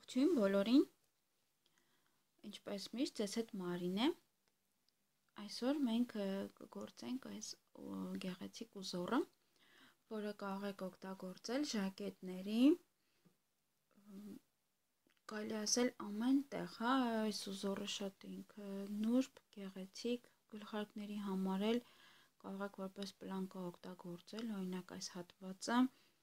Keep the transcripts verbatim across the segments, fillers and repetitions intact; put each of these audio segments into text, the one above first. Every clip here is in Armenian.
Ողջույն բոլորին, ինչպես միշտ ձեզ հետ Մարին է, այսօր մենք կգործենք այս գեղեցիկ ուզորը, որը կարող եք օգտագործել ժակետների, կարելի ասել ամեն տեղ, հա, այս ուզորը շատ ինքը նուրբ, գեղեցիկ, գլխարկների համար էլ կարող եք որպես պլանկա օգտագործել, օրինակ այս հատվածը,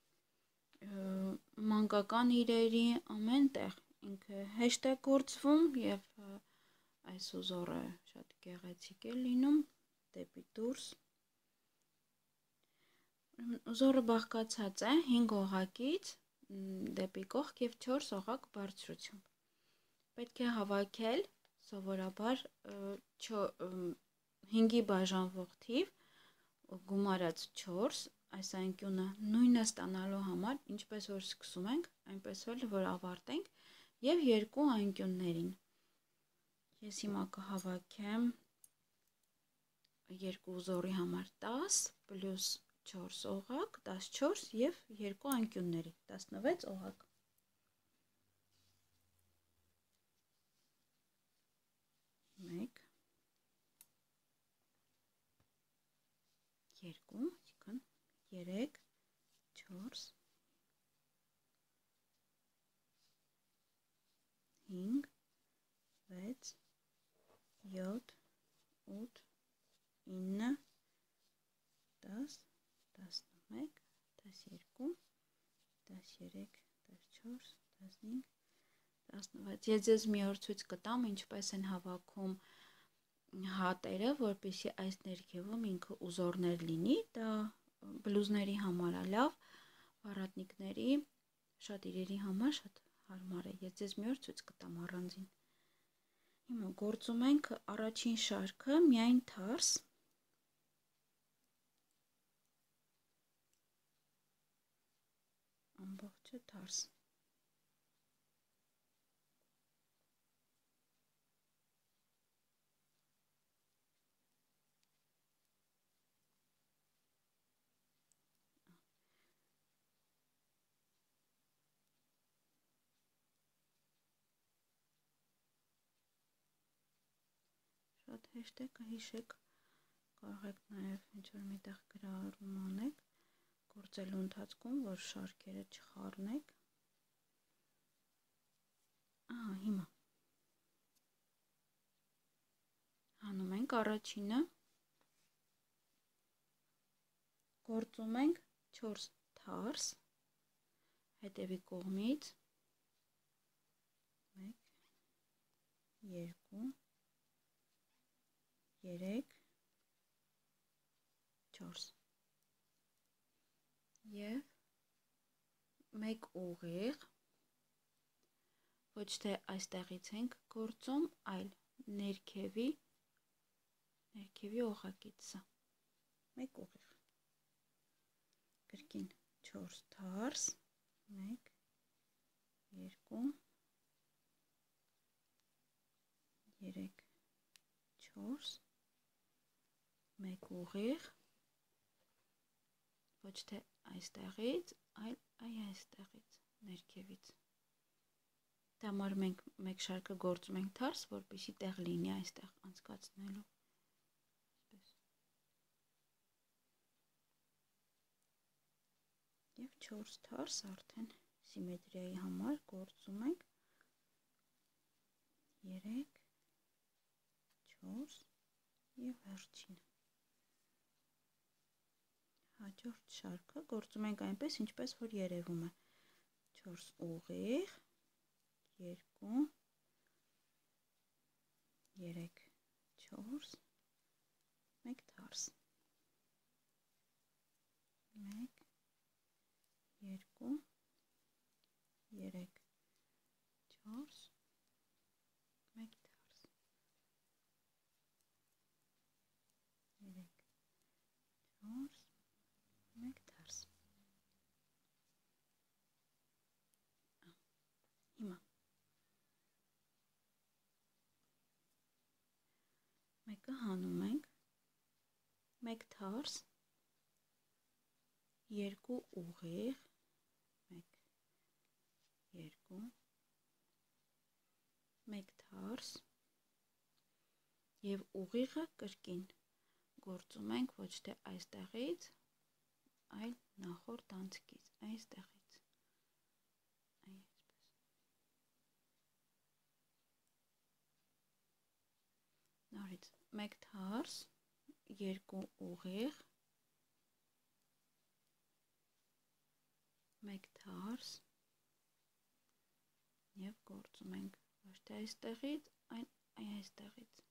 մանկական իրերի ամեն տեղ ինքը հեշտ է գործվում և այս ուզորը շատ գեղեցիկ է լինում դեպի դուրս։ Ուզորը բաղկացած է հինգ օղակից դեպի կողք և չորս օղակ բարձրությամբ։ Պետք է հավաքել սովորաբար հինգի բաժանվող թիվ գումարած չորս, այս անկյունը նույնը ստանալու համար, ինչպես որ սկսում ենք, այնպես որ ավարտենք և երկու անկյուններին։ Ես հիմա կհավաքեմ երկու ուզորի համար տաս պլյուս չորս օղակ, տասնչորս և երկու անկյունների, տասնվեց օղակ։ մեկ, երկու, երեք, չորս, հինգ, վեց, յոթ, ութ, ինը, դաս, տասնմեկ, տասներկու, տասներեք, տասնչորս, տասնհինգ, տասնվեց։ Ես ձեզ մի օր ցույց կտամ ինչպես են հավաքում հատերը, որպեսզի այս ներքևում ինքը ուզորներ լինի, դա բլուզների համար է լավ, վառատնիկների, շատ իրերի համար շատ հարմար է։ Ես ձեզ մի օր ցույց կտամ առանձին։ Հիմա գործում ենք առաջին շարքը միայն թարս, ամբողջը թարս։ Շատ հեշտ է, կհիշեք, կարող եք նաև ինչ-որ միտեղ գրառում անեք, գործելու ընթացքում, որ շարքերը չխառնեք։ Ահա, հիմա հանում ենք առաջինը, գործում ենք չորս թարս, հետևի կողմից, մեկ, երկու, երեք, չորս և մեկ ուղիղ, ոչ թե այստեղից ենք գործում, այլ ներքևի, ներքևի օղակից սա, մեկ ուղիղ, կրկին չորս թարս, մեկ, երկու, երեք, չորս, մեկ ուղիղ, ոչ թե այստեղից, այլ այ այստեղից, ներքևից։ Դա համար մենք մեկ շարքը գործում ենք թարս, որպեսզի տեղ լինի այստեղ անցկացնելու։ Եվ չորս թարս արդեն սիմետրիայի համար գործում ենք երեք, չորս և վերջինը։ Հաջորդ շարքը գործում ենք այնպես, ինչպես որ երևում է, չորս ուղիղ, երկու, երեք, չորս, մեկ թարս, մեկ, երկու, երեք, չորս, մեկ թարս, երեք, չորս, մեկ թարս։ Հիմա մեկը հանում ենք, մեկ թարս, երկու ուղիղ, մեկ, երկու, մեկ թարս և ուղիղը կրկին գործում ենք ոչ թե այստեղից, այլ նախորդ անցքից, այստեղից, նորից մեկ թարս, երկու ուղիղ, մեկ թարս և գործում ենք ոչ թե այստեղից, այլ այստեղից,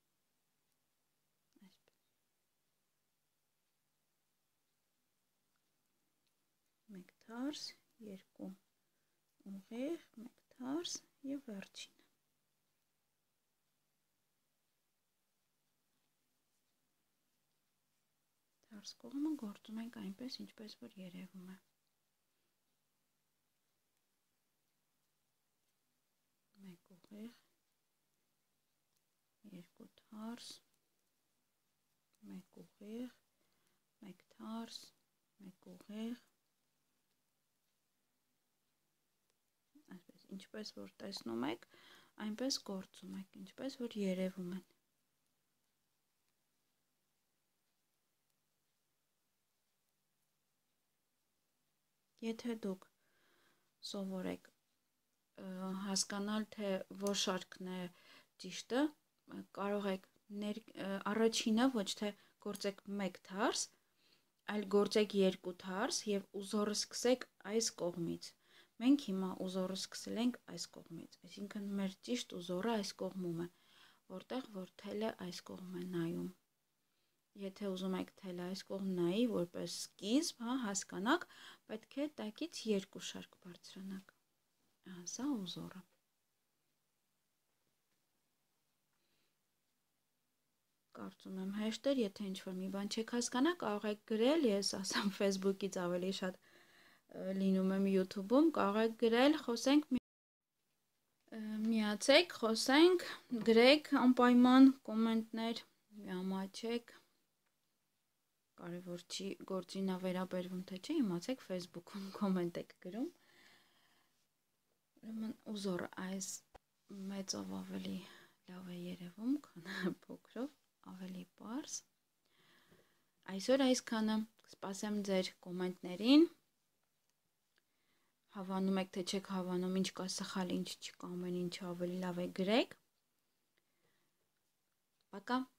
մեկ թարս, երկու ուղիղ, մեկ թարս և վերջինը։ Թարս կողմը գործում ենք այնպես, ինչպես որ երևում է։ Մեկ ուղիղ, երկու թարս, մեկ ուղիղ, մեկ թարս, մեկ ուղիղ, այսպես, ինչպես որ տեսնում եք, այնպես գործում եք, ինչպես որ երևում են։ Եթե դուք սովորեք հասկանալ, թե որ շարքն է ճիշտը, կարող եք առաջինը ոչ թե գործեք մեկ թարս, այլ գործեք երկու թարս և ուզորը սկսեք այս կողմից։ Մենք հիմա ուզորը սկսել ենք այս կողմից, այսինքն մեր ճիշտ ուզորը այս կողմում է, որտեղ որ թելը այս կողմ է նայում։ Եթե ուզում եք թելը այս կողմ նայի, որպես սկիզբ, հա, հասկանաք, պետք է տակից երկու շարք բարձրանաք։ Սա ուզորը։ Կարծում եմ հեշտ էր, եթե ինչ-որ մի բան չեք հասկանա, կարող եք գրել, ես ասամ Facebook-ից ավելի շատ լինում եմ YouTube-ում, կարող եք գրել, խոսենք, միացեք, խոսենք, գրեք անպայման կոմենտներ, միամաչեք, կարևոր չի գործին ա վերաբերվում, թե չէ, իմացեք Facebook-ում կոմենտ եք գրում։ Ուզորը այս մեծով ավելի լավ է երևում, քան փոքրով, ավելի պարզ։ Այսօր այսքանը, կսպասեմ ձեր կոմենտներին, հավանում եք, թե չեք հավանում, ինչ կա սխալ, ինչ չկա, ամեն ինչ ավելի լավ է գրեք։ Пока։